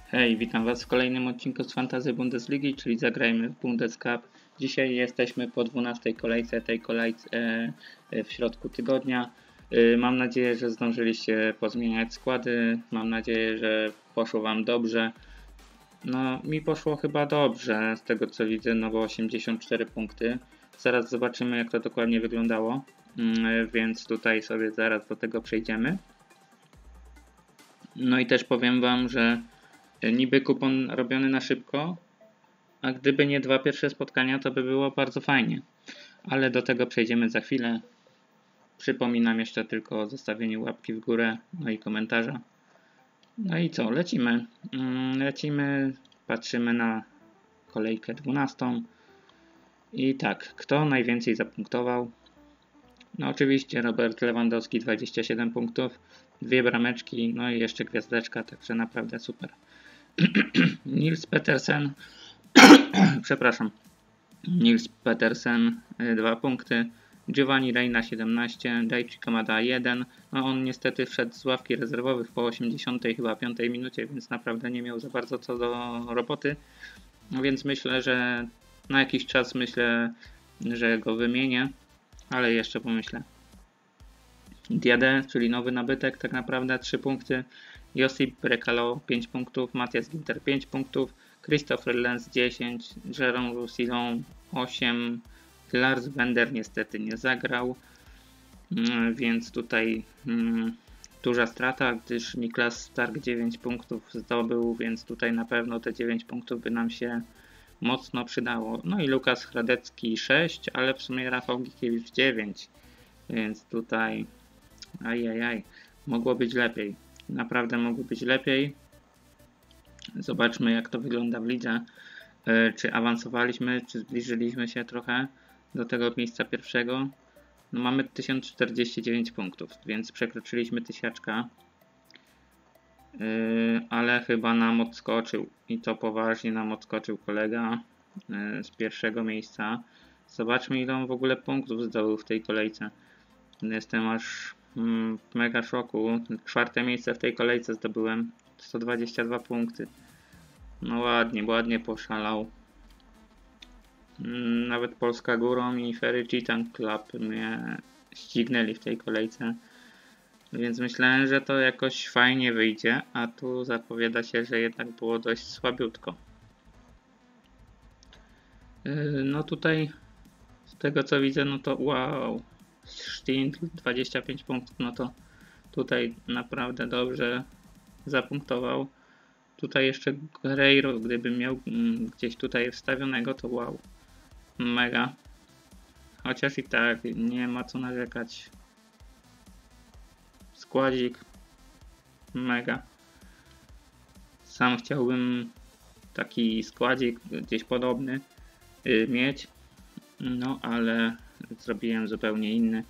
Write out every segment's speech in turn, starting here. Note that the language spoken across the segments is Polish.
Hej, witam Was w kolejnym odcinku z Fantasy Bundesligi, czyli zagrajmy w Bundescup. Dzisiaj jesteśmy po 12 kolejce, tej kolejce w środku tygodnia. Mam nadzieję, że zdążyliście pozmieniać składy, mam nadzieję, że poszło Wam dobrze. No, mi poszło chyba dobrze, z tego co widzę, no bo 84 punkty. Zaraz zobaczymy, jak to dokładnie wyglądało, więc tutaj sobie zaraz do tego przejdziemy. No i też powiem Wam, że niby kupon robiony na szybko, a gdyby nie dwa pierwsze spotkania, to by było bardzo fajnie. Ale do tego przejdziemy za chwilę. Przypominam jeszcze tylko o zostawieniu łapki w górę, no i komentarza. No i co, lecimy. Lecimy, patrzymy na kolejkę 12. I tak, kto najwięcej zapunktował? No oczywiście Robert Lewandowski 27 punktów, 2 brameczki, no i jeszcze gwiazdeczka, także naprawdę super. Nils Petersen Nils Petersen 2 punkty, Giovanni Reina 17, Daichi Kamada 1. No on niestety wszedł z ławki rezerwowych po 80 chyba 5 minucie, więc naprawdę nie miał za bardzo co do roboty. No więc myślę, że na jakiś czas że go wymienię, ale jeszcze pomyślę. Diade, czyli nowy nabytek, tak naprawdę 3 punkty. Josip Brekalo 5 punktów, Matthias Ginter 5 punktów, Christopher Lenz 10, Jerome Roussillon 8, Lars Bender niestety nie zagrał, więc tutaj duża strata, gdyż Niklas Stark 9 punktów zdobył, więc tutaj na pewno te 9 punktów by nam się mocno przydało. No i Lukas Hradecki 6, ale w sumie Rafał Gikiewicz 9, więc tutaj mogło być lepiej. Naprawdę mogło być lepiej. Zobaczmy, jak to wygląda w lidze. Czy awansowaliśmy, czy zbliżyliśmy się trochę do tego miejsca pierwszego. No mamy 1049 punktów, więc przekroczyliśmy tysiaczka. Ale chyba nam odskoczył. I to poważnie nam odskoczył kolega z pierwszego miejsca. Zobaczmy, ile on w ogóle punktów zdobył w tej kolejce. Jestem aż w mega szoku. 4. miejsce w tej kolejce zdobyłem. 122 punkty. No ładnie poszalał. Nawet Polska Górą i Ferry Cheetah Club mnie ścignęli w tej kolejce. Więc myślałem, że to jakoś fajnie wyjdzie, a tu zapowiada się, że jednak było dość słabiutko. No tutaj z tego co widzę, no to wow. Stint 25 punktów, no to tutaj naprawdę dobrze zapunktował. Tutaj jeszcze Guerreiro, gdybym miał gdzieś tutaj wstawionego, to wow. Mega. Chociaż i tak nie ma co narzekać. Składzik. Mega. Sam chciałbym taki składzik gdzieś podobny mieć. No ale zrobiłem zupełnie inny.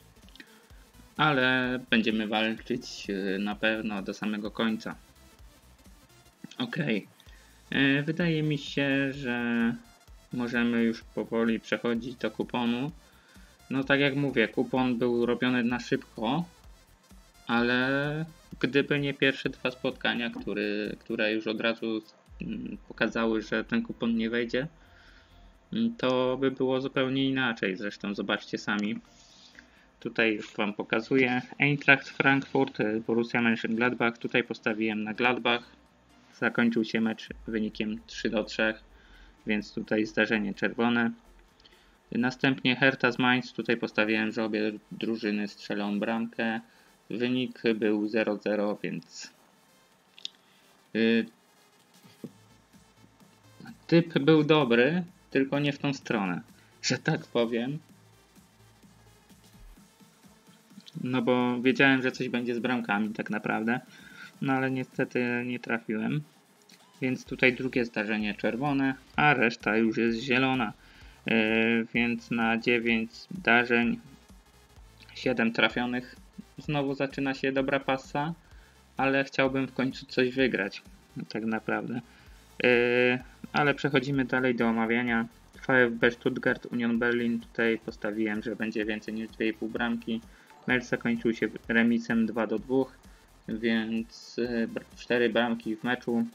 Ale będziemy walczyć na pewno do samego końca. Okej. Wydaje mi się, że możemy już powoli przechodzić do kuponu. No tak jak mówię, kupon był robiony na szybko, ale gdyby nie pierwsze 2 spotkania, które już od razu pokazały, że ten kupon nie wejdzie, to by było zupełnie inaczej. Zresztą zobaczcie sami. Tutaj już Wam pokazuję. Eintracht Frankfurt, Borussia Mönchengladbach. Tutaj postawiłem na Gladbach. Zakończył się mecz wynikiem 3-3, więc tutaj zdarzenie czerwone. Następnie Hertha z Mainz. Tutaj postawiłem, że obie drużyny strzelą bramkę. Wynik był 0-0, więc typ był dobry, tylko nie w tą stronę, że tak powiem. No bo wiedziałem, że coś będzie z bramkami tak naprawdę. No ale niestety nie trafiłem. Więc tutaj drugie zdarzenie czerwone, a reszta już jest zielona. Więc na 9 zdarzeń 7 trafionych. Znowu zaczyna się dobra pasa, ale chciałbym w końcu coś wygrać. Tak naprawdę. Ale przechodzimy dalej do omawiania. VfB Stuttgart, Union Berlin. Tutaj postawiłem, że będzie więcej niż 2,5 bramki. Mecz zakończył się remisem 2-2, więc 4 bramki w meczu.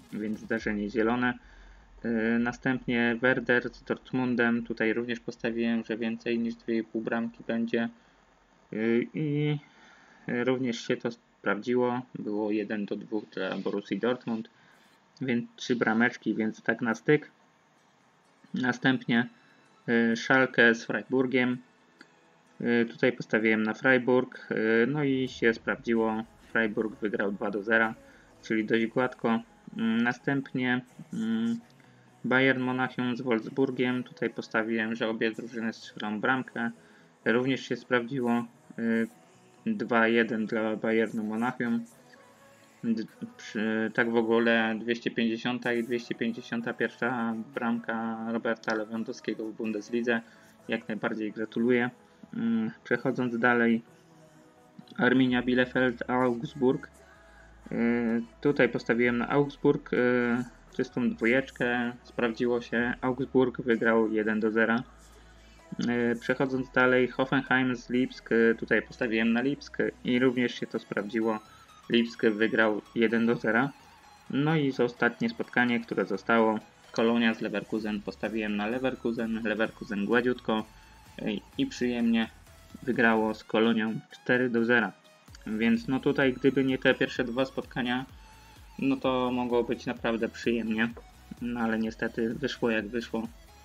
więc zdarzenie zielone. Następnie Werder z Dortmundem, tutaj również postawiłem, że więcej niż 2,5 bramki będzie i również się to sprawdziło, było 1-2 dla Borussii Dortmund, więc 3 brameczki, więc tak na styk. Następnie Schalke z Freiburgiem, tutaj postawiłem na Freiburg, no i się sprawdziło, Freiburg wygrał 2-0, czyli dość gładko. Następnie Bayern Monachium z Wolfsburgiem. Tutaj postawiłem, że obie drużyny strzelą bramkę. Również się sprawdziło. 2-1 dla Bayernu Monachium. Tak w ogóle 250 i 251 bramka Roberta Lewandowskiego w Bundeslidze. Jak najbardziej gratuluję. Przechodząc dalej, Arminia Bielefeld, Augsburg. Tutaj postawiłem na Augsburg czystą dwójeczkę, sprawdziło się, Augsburg wygrał 1-0. Przechodząc dalej, Hoffenheim z Lipsk, tutaj postawiłem na Lipsk i również się to sprawdziło, Lipsk wygrał 1-0. No i za ostatnie spotkanie, które zostało, Kolonia z Leverkusen, postawiłem na Leverkusen, Leverkusen gładziutko i przyjemnie wygrało z Kolonią 4-0. Więc no tutaj gdyby nie te pierwsze 2 spotkania, no to mogło być naprawdę przyjemnie. No ale niestety wyszło jak wyszło.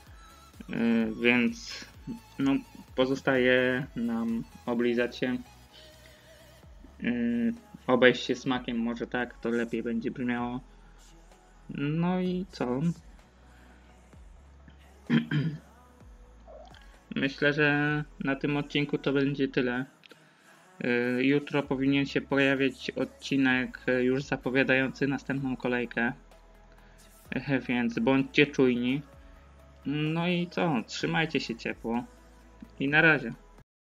Więc no pozostaje nam oblizać się. Obejść się smakiem, może tak, to lepiej będzie brzmiało. No i co? Myślę, że na tym odcinku to będzie tyle. Jutro powinien się pojawić odcinek już zapowiadający następną kolejkę, więc bądźcie czujni. No i co? Trzymajcie się ciepło i na razie.